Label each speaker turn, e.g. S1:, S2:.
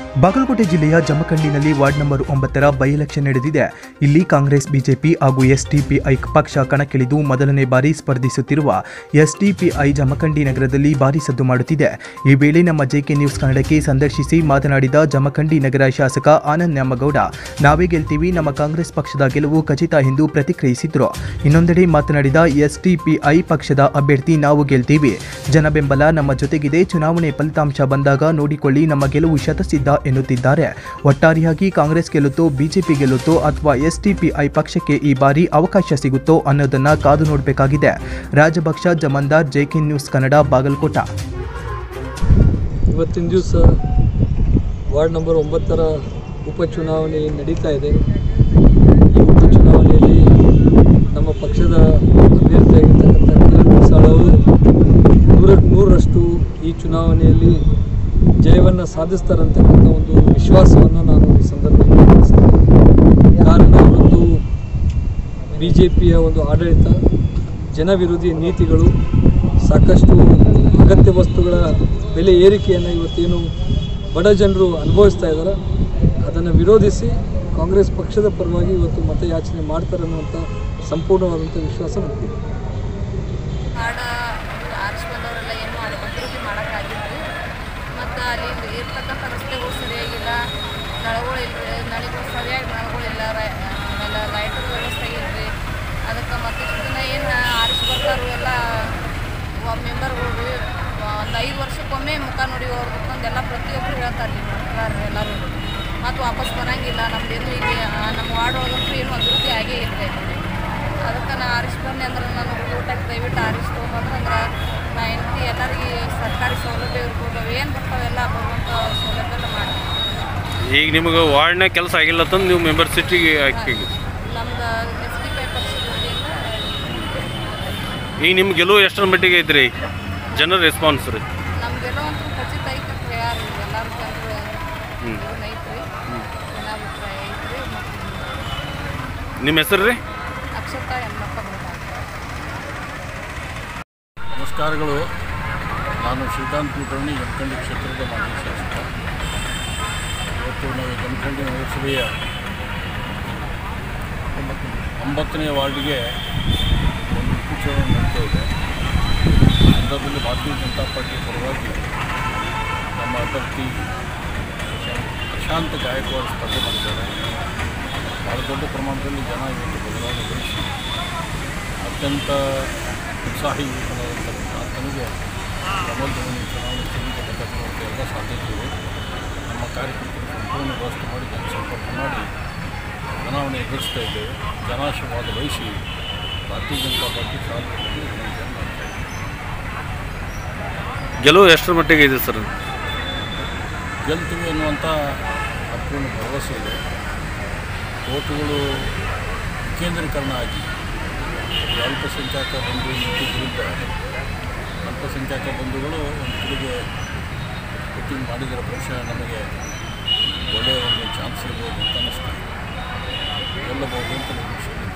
S1: ಬಾಗಲಕೋಟೆ ಜಿಲ್ಲೆಯ ಜಮಖಂಡಿನಲ್ಲಿ ward number 9ರ ಬೈ ಎಲೆಕ್ಷನ್ ನಡೆದಿದೆ. ಇಲ್ಲಿ ಕಾಂಗ್ರೆಸ್, ಬಿಜೆಪಿ ಹಾಗೂ ಎಸ್ಡಿಪಿಐ ಪಕ್ಷ ಕಣಕ್ಕಿಳಿದು ಮೊದಲನೇ ಬಾರಿ ಸ್ಪರ್ಧಿಸುತ್ತಿರುವ ಎಸ್ಡಿಪಿಐ ಜಮಖಂಡಿ ನಗರದಲ್ಲಿ ಭಾರೀ ಸದ್ದು ಮಾಡುತ್ತಿದೆ. ಈ ವೇಳೆ ನಮ್ಮ ಜೆಕೆ ನ್ಯೂಸ್ ಕನ್ನಡಕ್ಕೆ ಸಂದರ್ಶಿಸಿ ಮಾತನಾಡಿದ ಜಮಖಂಡಿ ನಗರ ಶಾಸಕ ಆನಂದ್ ನ್ಯಾಮಗೌಡ, ನಾವೇ ಗೆಲ್ತೀವಿ, ನಮ್ಮ ಕಾಂಗ್ರೆಸ್ ಪಕ್ಷದ ಗೆಲುವು ಖಚಿತ ಎಂದು ಪ್ರತಿಕ್ರಿಯಿಸಿದರು. ಇನ್ನೊಂದೆಡೆ ಮಾತನಾಡಿದ ಎಸ್ಡಿಪಿಐ ಪಕ್ಷದ ಅಭ್ಯರ್ಥಿ, ನಾವು ಗೆಲ್ತೀವಿ, ಜನ ಬೆಂಬಲ ನಮ್ಮ ಜೊತೆಗಿದೆ, ಚುನಾವಣೆ ಫಲಿತಾಂಶ ಬಂದಾಗ ನೋಡಿಕೊಳ್ಳಿ, ನಮ್ಮ ಗೆಲುವು ಶತಸಿದ್ಧ ಎನ್ನುತ್ತಿದ್ದಾರೆ. ಒಟ್ಟಾರೆಯಾಗಿ ಕಾಂಗ್ರೆಸ್ ಗೆಲ್ಲುತ್ತೋ, ಬಿಜೆಪಿ ಗೆಲ್ಲುತ್ತೋ ಅಥವಾ ಎಸ್ಡಿಪಿಐ ಪಕ್ಷಕ್ಕೆ ಈ ಬಾರಿ ಅವಕಾಶ ಸಿಗುತ್ತೋ ಅನ್ನೋದನ್ನ ಕಾದು ನೋಡಬೇಕಾಗಿದೆ. Rajabaksha Jamandar, JK news Kannada, Bagalkot.
S2: ಇವತ್ತಿನ ದಿವಸ ವಾರ್ಡ್ ನಂಬರ್ 9ರ ಉಪಚುನಾವಣೆ ನಡೀತಾ ಇದೆ. ಈ ಉಪಚುನಾವಣೆಯಲ್ಲಿ ನಮ್ಮ ಪಕ್ಷದ ಅಭ್ಯರ್ಥಿಯಾಗಿರ್ತಕ್ಕಂಥ ಕಿರಣ್ ಸಾಳ್ ಅವರು 100% ಈ ಚುನಾವಣೆಯಲ್ಲಿ ಜಯವನ್ನು ಸಾಧಿಸ್ತಾರಂತಕ್ಕಂಥ ಒಂದು ವಿಶ್ವಾಸವನ್ನು ನಾನು ಈ ಸಂದರ್ಭದಲ್ಲಿ ತಿಳಿಸ್ತೇನೆ. ಕಾರಣ ಇವತ್ತು BJPಯ ಒಂದು ಆಡಳಿತ, ಜನವಿರೋಧಿ ನೀತಿಗಳು, ಸಾಕಷ್ಟು ಅಗತ್ಯ ವಸ್ತುಗಳ ಬೆಲೆ ಏರಿಕೆಯನ್ನು ಇವತ್ತೇನು ಬಡ ಜನರು ಅನುಭವಿಸ್ತಾ ಇದ್ದಾರೆ, ಅದನ್ನು ವಿರೋಧಿಸಿ ಕಾಂಗ್ರೆಸ್ ಪಕ್ಷದ ಪರವಾಗಿ ಇವತ್ತು ಮತಯಾಚನೆ ಮಾಡ್ತಾರೆ ಅನ್ನುವಂಥ ಸಂಪೂರ್ಣವಾದಂಥ ವಿಶ್ವಾಸ ನನಗಿದೆ.
S3: ಮತ್ತು ಅಲ್ಲಿ ಇರ್ತಕ್ಕಂಥ ರಸ್ತೆಗಳು ಸರಿಯಾಗಿಲ್ಲ, ನಳಿಗಳು ಸರಿಯಾಗಿ ನಳಗಳಿಲ್ಲ, ಆಮೇಲೆ ಲೈಟರ್ ವ್ಯವಸ್ಥೆ ಇಲ್ರಿ. ಅದಕ್ಕೆ ಮತ್ತು ಇದನ್ನ ಏನು ಆರಿಸಿ ಬರ್ತಾರೋ ಎಲ್ಲ ಮೆಂಬರ್ಗಳು ಒಂದು 5 ವರ್ಷಕ್ಕೊಮ್ಮೆ ಮುಖ ನೋಡಿ ಅವ್ರದ್ದೆಲ್ಲ ಪ್ರತಿಯೊಬ್ಬರು ಹೇಳ್ತಾರೆ ರೀ ಎಲ್ಲರೂ. ಮತ್ತು ವಾಪಸ್ ಬರೋಂಗಿಲ್ಲ, ನಮ್ಮದೇನು ಇಲ್ಲಿ ನಮ್ಮ ವಾರ್ಡ್ ಒಳಗಂತೂ ಏನು ಅಭಿವೃದ್ಧಿ ಆಗೇ ಇಲ್ಲ. ಅದಕ್ಕೆ ನಾನು ಆರಿಸಿ ಬನ್ನಿ ಅಂದ್ರೆ ನಾನು ಊಟಕ್ಕೆ ದಯವಿಟ್ಟು ಆರಿಸಿ ತೊಗೊಂಬಂದ್ರೆ ನಾ ಹೆಂಡತಿ ಎಲ್ಲರಿಗೆ ಸರ್ಕಾರಿ ಸೌಲಭ್ಯ ಇರ್ಬೋದು, ಏನು ಬರ್ತಾವೆಲ್ಲ ಬರುವಂಥ ಸೌಲಭ್ಯ ಮಾಡಿ.
S4: ಈಗ ನಿಮಗೆ ವಾರ್ಡ್ನಾಗ ಕೆಲಸ ಆಗಿಲ್ಲ ತಂದು ನೀವು ಮೆಂಬರ್ಶಿಪ್ಪಿಗೆ ಹಾಕಿ
S3: ನಮ್ದು SDPI ಪಕ್ಷದಿಂದ
S4: ಈಗ ನಿಮ್ಮ ಗೆಲುವು ಎಷ್ಟರ ಮಟ್ಟಿಗೆ ಐತ್ರಿ ಜನರ ರೆಸ್ಪಾನ್ಸ್ ರೀ?
S3: ನಮ್ಮ ಗೆಲುವು ಅಂತೂ ಖಚಿತ ಐತೆ ಅಂತ ಹೇಳ್ಯಾರ ಎಲ್ಲರೂ ಜನರು. ಇದನ್ನ ಐತ್ರಿ, ಜನಾಭಿಪ್ರಾಯ ಐತ್ರಿ.
S4: ನಿಮ್ಮ ಹೆಸರು ರೀ?
S3: ಅಕ್ಷತಾ ಎಮ್ಮಪ್ಪ.
S5: ನಮಸ್ಕಾರಗಳು. ನಾನು ಶ್ರೀಕಾಂತ್ ಕುಲಕರ್ಣಿ, ಜಮಖಂಡಿ ಕ್ಷೇತ್ರದ ಮಾಜಿ ಶಾಸಕ. ಇವತ್ತು ನಾವು ಜಮಖಂಡಿ ನಗರಸಭೆಯ 9ನೇ ವಾರ್ಡ್ಗೆ ಒಂದು ಉಪಚುನಾವಣೆ ನಡೀತಾ ಇದೆ. ಸಂದರ್ಭದಲ್ಲಿ ಭಾರತೀಯ ಜನತಾ ಪಾರ್ಟಿ ಪರವಾಗಿ ನಮ್ಮ ಅಭ್ಯರ್ಥಿ ಪ್ರಶಾಂತ್ ಗಾಯಕ್ವಾಡ್ ಸ್ಪರ್ಧೆ ಮಾಡಿದ್ದಾರೆ. ಭಾಳ ದೊಡ್ಡ ಪ್ರಮಾಣದಲ್ಲಿ ಜನ ಇವತ್ತು ಬದಲಾವಣೆ ಬಯಸಿ ಅತ್ಯಂತ ಉತ್ಸಾಹಿ ಆತನಿಗೆ ಪ್ರಮೋದವನ್ನು ಚುನಾವಣೆ ತೆಗೆದುಕೊಳ್ಳತಕ್ಕಂಥ ಎಲ್ಲ ಸಾಧ್ಯತೆ ಇದೆ. ನಮ್ಮ ಕಾರ್ಯಕರ್ತರು ಸಂಪೂರ್ಣ ವ್ಯವಸ್ಥೆ ಮಾಡಿ ಜನಸಂಪರ್ಕ ಮಾಡಿ ಚುನಾವಣೆ ಎದುರಿಸ್ತಾ ಇದ್ದೇವೆ. ಜನಾಶೀರ್ವಾದ ವಹಿಸಿ ಭಾರತೀಯ ಜನತಾ ಪಾರ್ಟಿ ಸಾಧನೆಗೆ
S4: ಗೆಲುವು ಎಷ್ಟರ ಮಟ್ಟಿಗೆ ಇದೆ ಸರ್?
S5: ಗೆಲ್ತೀವಿ ಅನ್ನುವಂಥ ಅಪೂರ್ಣ ಭರವಸೆ ಇದೆ. ಓಟುಗಳು ವಿಕೇಂದ್ರೀಕರಣ ಆಗಿ ಅಲ್ಪಸಂಖ್ಯಾತ ಬಂಧು ನೀತಿ ವಿರುದ್ಧ ಅಲ್ಪಸಂಖ್ಯಾತ ಬಂಧುಗಳು ಒಂದು ಕಡೆಗೆ ವೋಟಿಂಗ್ ಮಾಡಿದರೆ ಬಹುಶಃ ನಮಗೆ ಒಳ್ಳೆಯ ಒಂದು ಚಾನ್ಸ್ ಇರ್ಬೋದು ಅಂತ ಅನ್ನಿಸ್ತಾ ಗೆಲ್ಲಬಹುದು ಅಂತ ನಿರೀಕ್ಷೆ.